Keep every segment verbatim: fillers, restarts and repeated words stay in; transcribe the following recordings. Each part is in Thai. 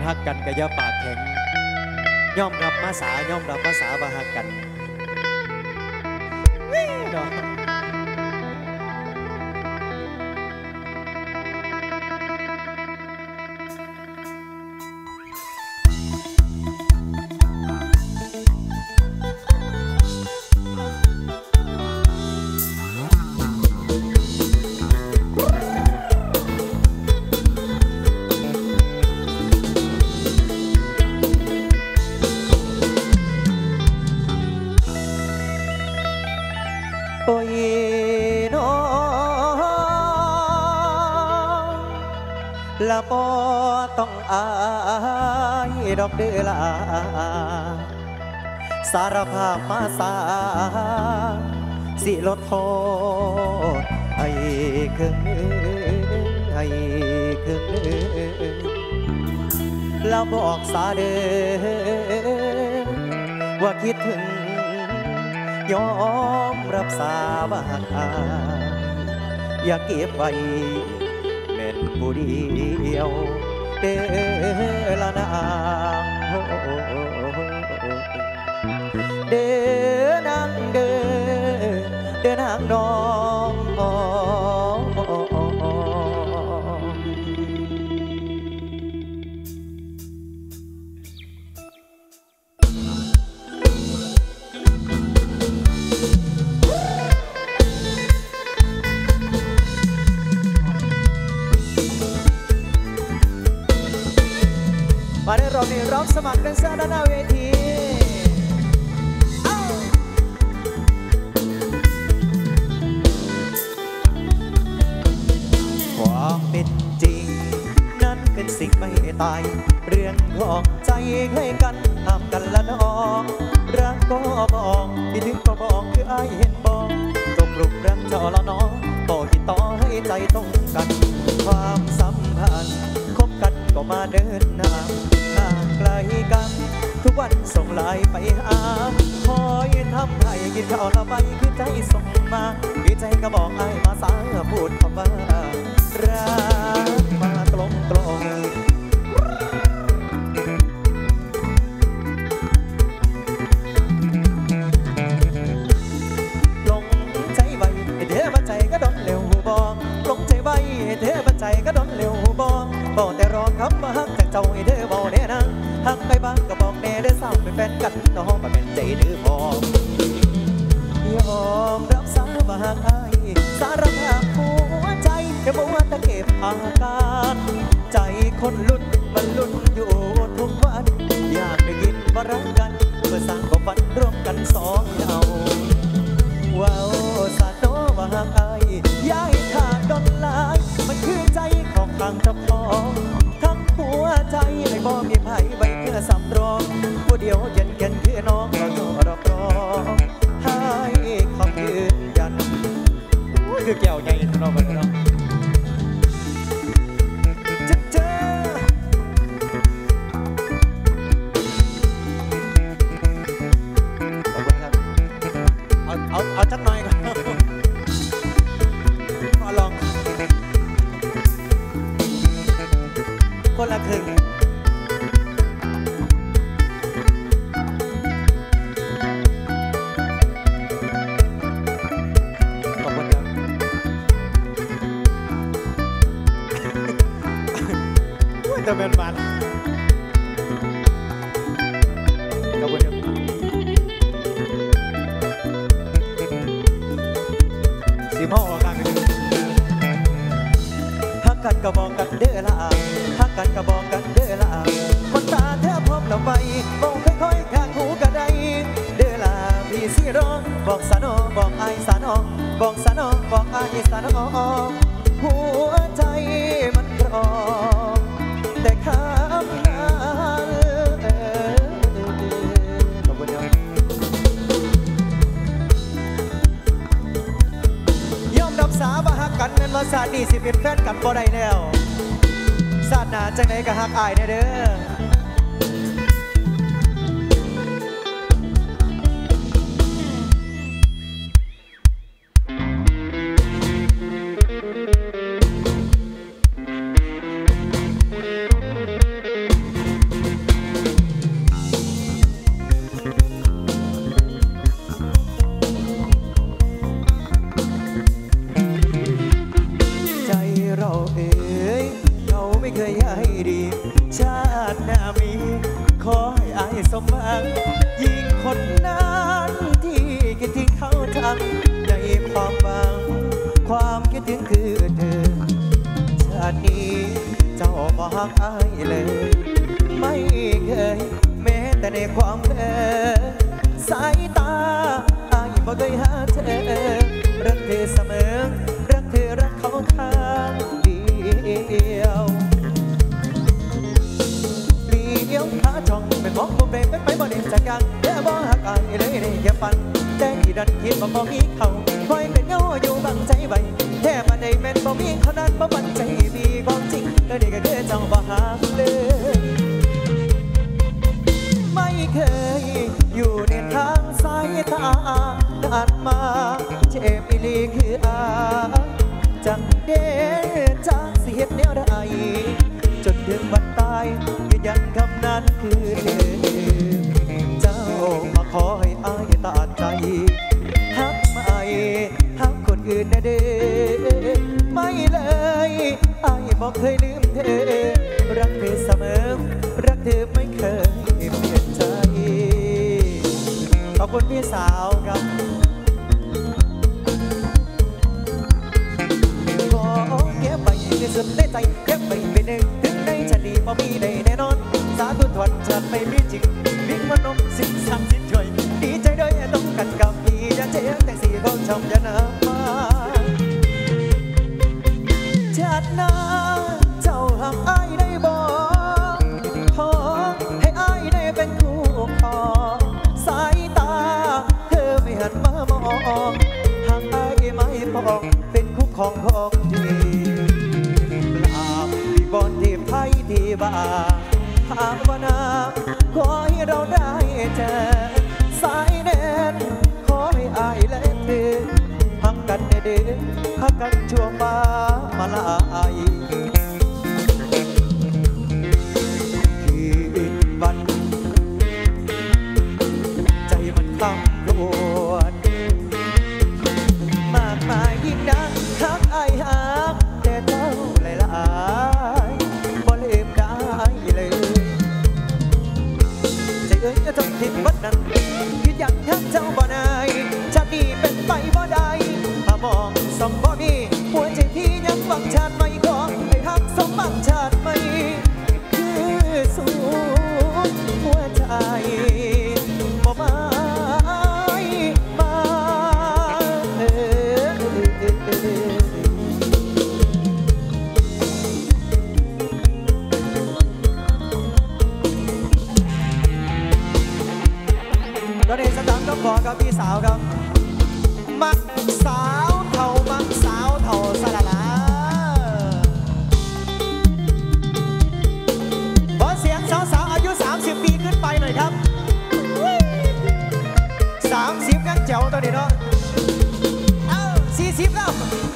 ฮักกันกะยาปากแข็งยอมรับมาสายอมรับมาสาว่าฮักกันเนาะโอ้ยน้องละบ่ต้องอายดอกเดือลาสารภาพมาสาสิลดโทษให้ครึ่งหนึ่งให้ครึ่งหนึ่งแล้วบอกสาเด้อว่าคิดถึงยอมรับสาบานอย่าเก็บไว้แม่นผู้เดียวเด้อละนางเด้อนางเด้อเด้อนางน้องมาได้รอบนี้ร้องสมัครแดนเซอร์ด้านหน้าเวทีความเป็นจริงนั้นเป็นสิ่งไม่ตายเรื่องของใจให้กันห้ามกันละน้องรักก็บอกคิดถึงก็บอกคืออ้ายเห็นบอกตกหลุมรักเจ้าละน้องต่อที่ต่อให้ใจตรงกันความสัมพันธ์คบกันก็มาเดินหน้าห่างไกลกันทุกวันส่งไลน์ไปหาคอยทำให้กินข้าวละไปคือใจส่งมาคือใจก็บอกไอ้มาสาพูดคำว่ารักมาตรงตรงลงใจไว้เธอมาใจก็โดนเร็วบอกลงใจไว้เธอมาใจก็โดนเร็วบอกบอกแต่รอคำว่าฮักจากเจ้าไอ้เธอบอกแน่นะฮักไปบ้างก็บอกแน่ได้ซ้ำเป็นแฟนกันน้องมาเป็นใจดื้อพอยอมรับสาบานไอ้สารภาพหัวใจแค่มัวตะเก็บอาการใจคนลุ้นมันลุ้นอยู่ทุกวันอยากได้ยินว่ารักกันเพื่อสร้างความฝันร่วมกันสองเราว้าวสาโนว่าหากไอ้ย้ายขาดดอนลายมันคือใจของต่างเจ้าของทั้งหัวใจให้บ่มีไผ่ใบเพื่อสำรองผู้เดียวเย็นเย็นคือน้องเราจะรับรองให้คำยืนยันคือแก้วใหญ่ทั้งเราเลยเนาะจะเจอขอบคุณครับเอาเอาเอาจักหน่อยก่อนมาลองคนละครึ่งขอบคุณครับจะเป็นมันขอบคุณครับสีพ่อออกกันฮักกันก็บอกกันเด้อละฮักกันก็บอกกันเด้อละคนตาแทบพร้อมเราไปบอกค่อยๆข้างหูกระไดเด้อละพี่สิร้องบอกสานอบอกไอสานอบอกสานอบอกไอสานอหัวใจมันร้องแต่คำนั้นขอบคุณครับยอมรับสาบาฮักกันเป็นภาษาดีสิเป็นแฟนกันบ่ได้แล้วศาสนาจังไหนก็ฮักอายแน่เด้องในความหวังความคิดถึงคือเธอชาตินี้เจ้าบ่ฮักอายเลยไม่เคยแม้แต่ในความเพ้อสายตาอายบ่เคยหาเธอรักเธอเสมอรักเธอรักเขาทางเดียวเลี้ยวขาช่องเป็นมองมุมเรเป็นไปบ่เด่นจากกันเธอบ่ฮักอายเลยในแค่ฝันแต่ที่ดันคิดว่าบ่มีเขาคอยเป็นเงาอยู่บังใจใบแค่มาได้แม่นบ่มีเขานั้นบ่มั่นใจมีความจริงแล้วนี่ก็คือเจ้าบ่ฮักเลยไม่เคยอยู่ในทางสายตาดันมาเจ็บอีลีคืออาจังเด้จากเสียดแนวใดจนถึงวันตายยืนยันคำนั้นคือเธอเจ้ามาขอให้อายตัดใจฮักไม่ฮักคนอื่นนะเด้ไม่เลยอายบอกเคยลืมเธอรักเธอเสมอรักเธอไม่เคยเปลี่ยนใจขอบคุณพี่สาวครับขอเก็บไปในสุดในใจเก็บไปเป็นหนึ่งถึงในชาติพอมีได้แน่นอนสาธุทวดจะไม่มีจริงวิ่งมานมสิ่งศักดิ์สิทธิ์ช่วยดีใจด้วยต้องกันกับพี่อย่าเจ๊แต่สีของชมอย่าหนามาชาติหน้าเจ้าหักอ้ายได้บอกขอให้อ้ายได้เป็นคู่ครองสายตาเธอไม่หันมามองหากอ้ายไม่พอเป็นคู่ของของดีลาบที่บอนที่ไพ่ที่บ้าภาวนาขอให้เราได้เจอสายแน่นขอให้อ้ายและเธอหักกันเด้อหักกันชั่วฟ้ามาลายคืนวันใจมันคำรวนมากมายยิ่งนักหักอ้ายหักแต่เจ้าหลายหลายบ่ลืมได้เลยใจเอ้ยต้องทิ้งวัดนั้นคิดอย่างหักเจ้าบ่ได้ชาตินี้เป็นไปบ่ได้ถ้ามองสองบ่มีหัวใจพี่ยังหวังชาติไม่ขอให้หักสมบังชาติไม่คือสู้หัวใจบ่มามาเออตอนนี้สตางค์ก็ขอกับพี่สาวครับมักสาวเท่ามักสาวเท่าสละลาขอเสียงสาวๆอายุสามสิบปีขึ้นไปหน่อยครับสามสิบยังเจ๋วตัวนี้เนาะเอ้าสี่สิบแล้ว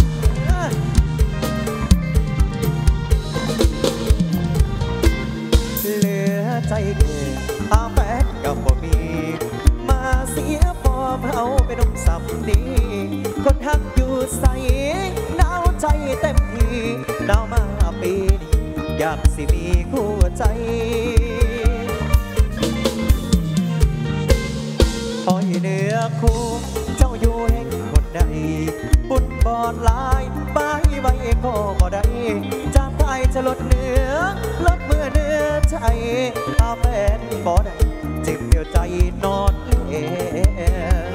เหลือใจเด็กอาแฟนกับบ่มีมาเสียพอเอาไปนมสับดีคนหักอยู่ใส่หนาวใจเต็มที่หนาวมาปีนี้อยากสิมีคู่ใจคอยเนื้อคู่เจ้าอยู่แห่งคนใดบุญบอดลายไปไว้ก็บ่ได้จากไปจะลดเนื้อลดเมื่อเนื้อใจอาแฟนบ่ได้เจ็บเดียวใจนอนเอง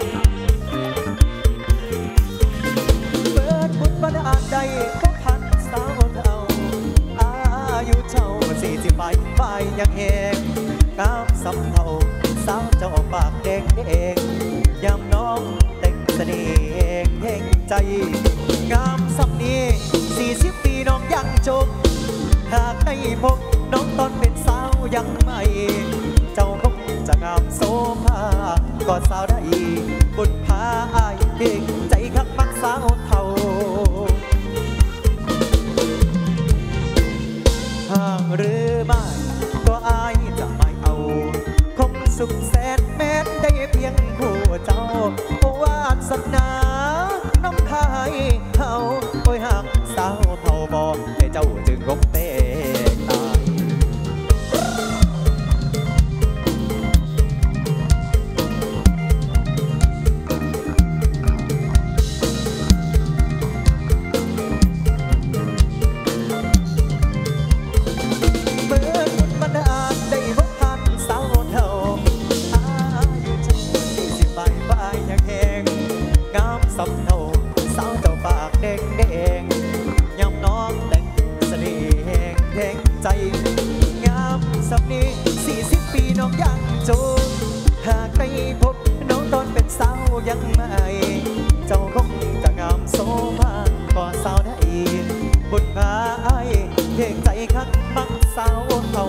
เปิดบุญบันดาลใดก็พันสาวเท่าอายุเจ้าสี่สิบไปไปยังเองก้าวสำเทาสาวเจ้าปากแดงเองยำน้องเต็งเสน่ห์เพ่งใจงามสำนีสี่สิบปีน้องยังจบหากได้พบน้องตอนเป็นสาวยังไม่เจ้าคงจะงามโสภากอดสาวได้บุญพาอายเพ่งใจคักมักสาวเท่าห่างหรือไม่ก็อายจะไม่เอาคงสุขแสนแม้ได้เพียงคู่เจ้าโอวาสนาน้ำพายเขาโอยหักสาวเท่าบอกให้เจ้าจึงคงเตะตายสำเนาสาวเจ้าปากแดงแดงยำน้องแต่งเสน่ห์แห่งแทงใจงามสับนี้สี่สิบปีน้องยังโจหากได้พบน้องตอนเป็นสาวยังไม่เจ้าคงจะงามโซภาก่อสาวได้บุญพาไอ้เพ่งใจคักมักสาวเขา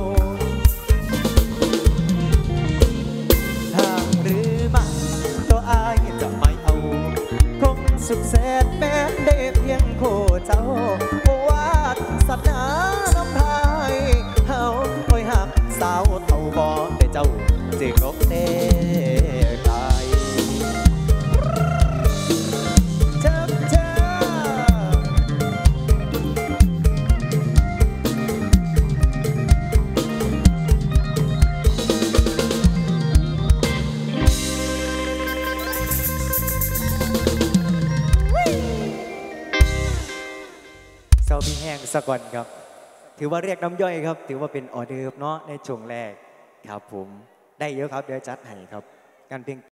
ห่างหรือมาตัวอายจะไม่เอาคงสุดแสนแม้ได้เพียงโคเจ้าวาสนาน้ำพายเฮาคอยหักสาวเท่าบ่ได้เจ้าจึงอกเต้กายเจ็บเจ็บเซาพี่แห้งสะก่อนครับถือว่าเรียกน้ำย่อยครับถือว่าเป็นออเดิร์ฟเนาะในช่วงแรกครับผมได้เยอะครับเดี๋ยวจัดให้ครับการเพลง